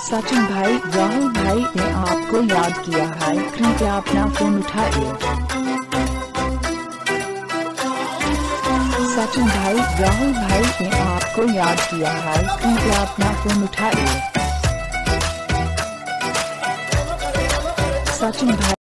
सचिन भाई, राहुल भाई ने आपको याद किया है, कृपया अपना फोन उठाइए। सचिन भाई, राहुल भाई ने आपको याद किया है, कृपया अपना फोन उठाइए। सचिन भाई।